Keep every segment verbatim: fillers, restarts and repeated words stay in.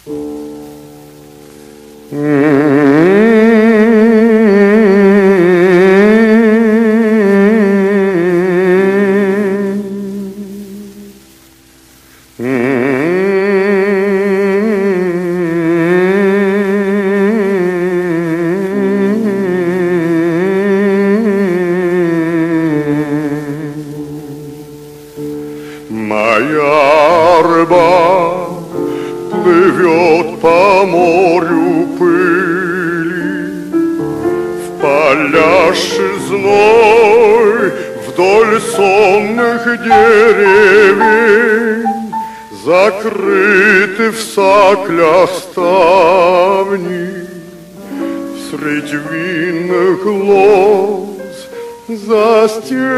Моя рыба плывет по морю пыли, в палящий зной вдоль сонных деревень, закрыты в саклях ставни, среди винных лоз за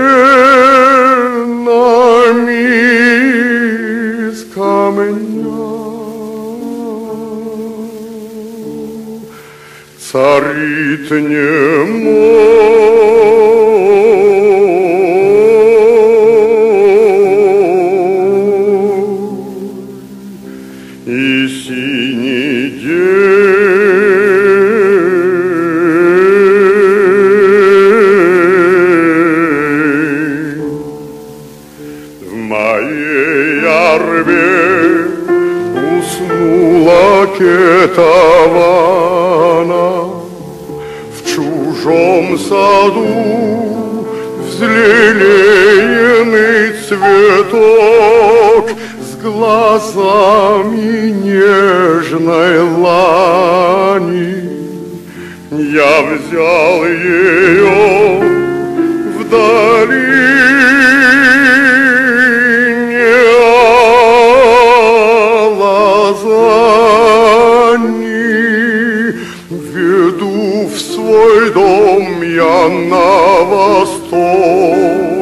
стенами из камня царит немой и синий день. В моей арбе уснула кетована, в чужом саду взлелеенный цветок с глазами нежной лани. Я взял ее вдали веду в свой дом я на восток.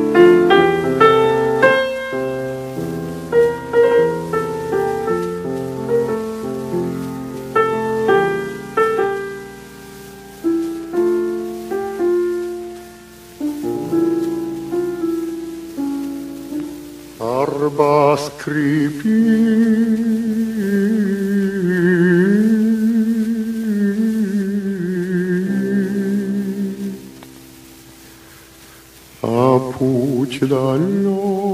Арба скрипит, а путь далек.